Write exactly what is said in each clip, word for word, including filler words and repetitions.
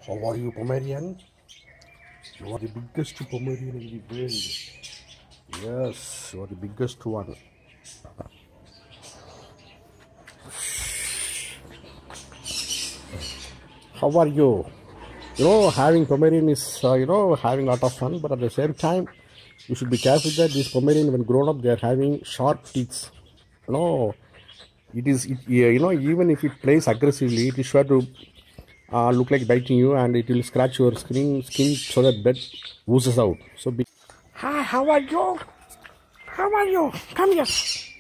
How are you, Pomerian? You are the biggest Pomerian in the world. Yes, you are the biggest one. How are you? You know, having Pomerian is, uh, you know, having a lot of fun, but at the same time, you should be careful that these Pomerian, when grown up, they are having sharp teeth. You know, it is, it, yeah, you know, even if it plays aggressively, it is sure to uh, look like biting you, and it will scratch your skin, skin so that blood oozes out. So, be Hi, how are you? How are you? Come here.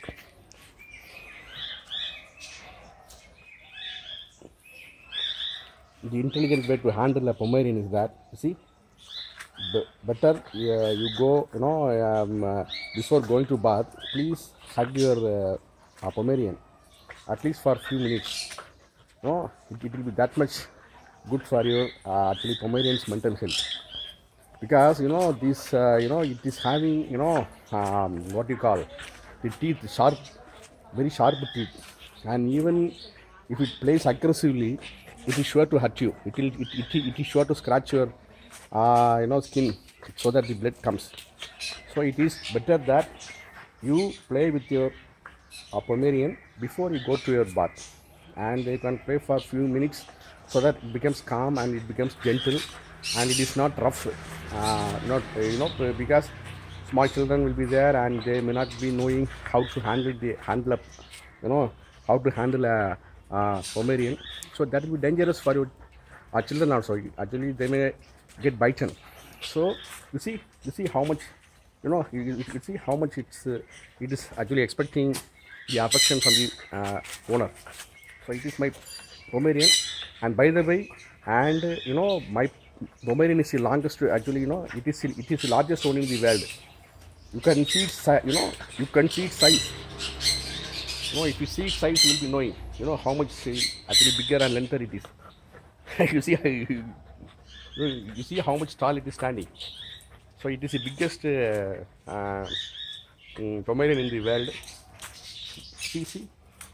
The intelligent way to handle a Pomerian is that, you see, be- better uh, you go, you know, um, uh, before going to bath, please hug your uh, uh, Pomerian at least for a few minutes. No, it, it will be that much good for your uh, actually Pomerian's mental health, because you know this, uh, you know, it is having, you know, um, what you call the teeth sharp, very sharp teeth, and even if it plays aggressively, it is sure to hurt you. It will, it, it, it is sure to scratch your, uh, you know, skin so that the blood comes. So it is better that you play with your uh, Pomerian before you go to your bath, and you can play for a few minutes so that it becomes calm and it becomes gentle and it is not rough. Uh, not uh, you know, because small children will be there and they may not be knowing how to handle the handle up, you know, how to handle a, a Pomerian. So that will be dangerous for your uh, children also. Actually, they may get bitten. So you see, you see how much, you know, you, you you see how much it's uh, it is actually expecting the affection from the uh, owner. So it is my Pomerian, and by the way, and uh, you know, my Pomerian is the longest. Actually, you know, it is it is the largest one in the world. You can see its si- you know, you can see its size. You know, if you see its size, you will be knowing, you know, how much uh, actually bigger and lengther it is. you see, you, you see how much tall it is standing. So it is the biggest uh, uh, mm, Pomerian in the world. See, see.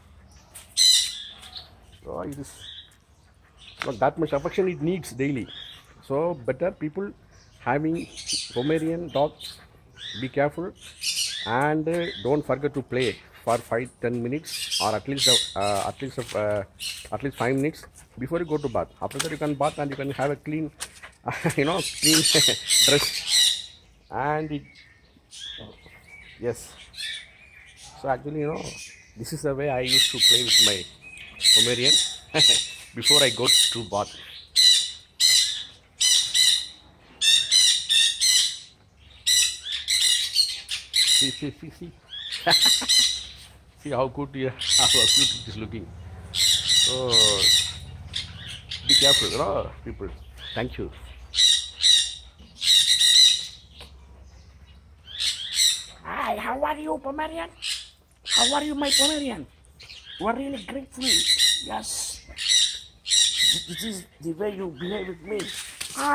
So it is not that much affection it needs daily. So better people having Pomerian dogs, be careful, and uh, don't forget to play for five ten minutes, or at least uh, at least uh, at least five minutes before you go to bath. After that you can bath and you can have a clean, you know, clean dress, and it, yes. So actually, you know, this is the way I used to play with my Pomerian before I go to bath. See, see, see, see. See how good you, how cute it is looking. So be careful, you know, people. Thank you. Hi, how are you, Pomerian? How are you, my Pomerian? You are really grateful. Yes. This is the way you behave with me. Ah,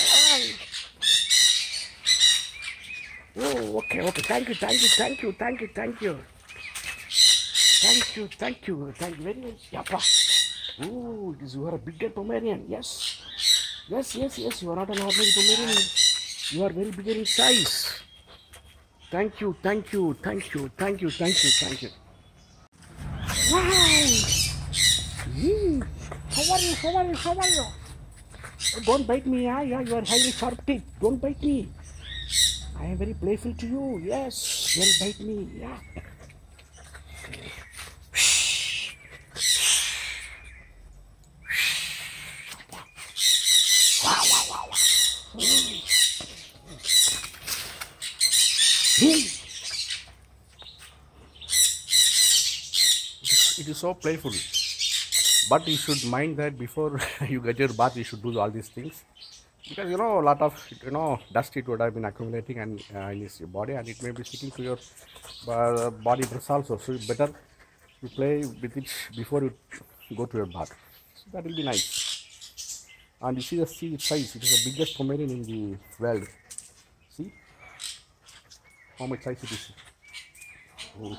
oh, okay, okay. Thank you, thank you, thank you, thank you, thank you. Thank you, thank you, thank you very much. Yappa. Oh, this you are a bigger Pomerian. Yes. Yes, yes, yes. You are not an ordinary Pomerian. You are very bigger in size. Thank you, thank you, thank you, thank you, thank you, thank you. Wow! Mm. How are you? How are you? How are you? Oh, don't bite me, yeah, yeah. You are highly sharp teeth. Don't bite me. I am very playful to you. Yes. Don't bite me. Yeah. Wow, wow, wow, wow. Mm. It is so playful. But you should mind that before you get your bath, you should do all these things. Because you know, a lot of, you know, dust it would have been accumulating and uh, in your body, and it may be sticking to your uh, body dress also. So you better you play with it before you go to your bath. So that will be nice. And you see the see its size. It is the biggest Pomerian in the world. See how much size it is. Oh.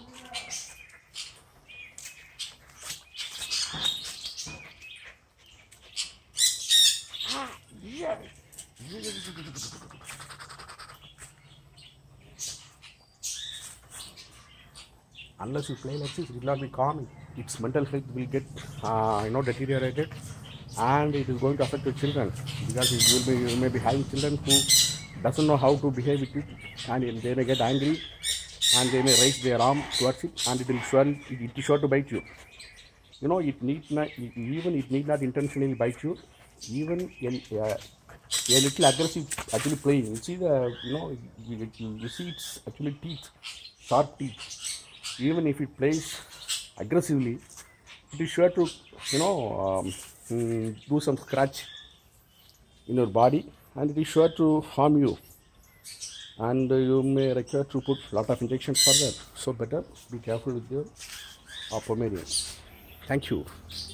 unless you play like this, it will not be calm. Its mental health will get uh, you know deteriorated, and it is going to affect your children, because you will be you may be having children who doesn't know how to behave with it, and they may get angry, and they may raise their arm towards it, and it will sure it is sure to bite you. You know, it need not even it need not intentionally bite you. Even a, uh, a little aggressive actually playing. You see the you know you, you, you see it's actually teeth, sharp teeth. Even if it plays aggressively, it is sure to you know um, mm, do some scratch in your body, and it is sure to harm you, and uh, you may require to put lot of injections for that. So better be careful with your uh, Pomeranian. Thank you.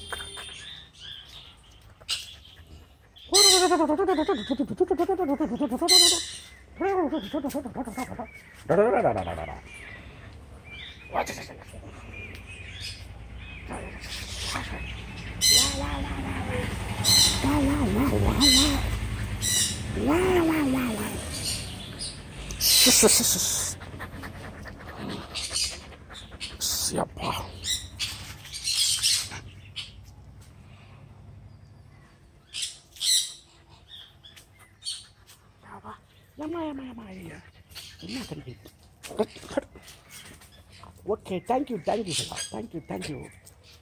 Siapa? Okay, thank you, thank you, thank you, thank you.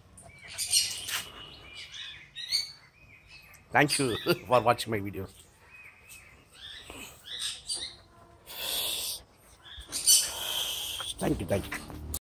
Thank you for watching my videos. Thank you, thank you.